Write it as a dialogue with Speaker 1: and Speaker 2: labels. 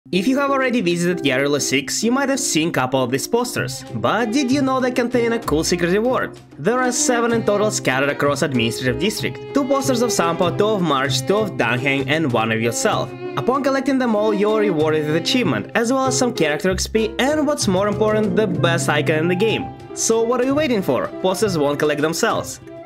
Speaker 1: If you have already visited Yarilo 6, you might have seen a couple of these posters, but did you know they contain a cool secret reward? There are 7 in total scattered across Administrative District, 2 posters of Sampo, 2 of March, 2 of Dangheng and 1 of yourself. Upon collecting them all, you are rewarded with achievement, as well as some character XP and what's more important, the best icon in the game. So what are you waiting for? Posters won't collect themselves.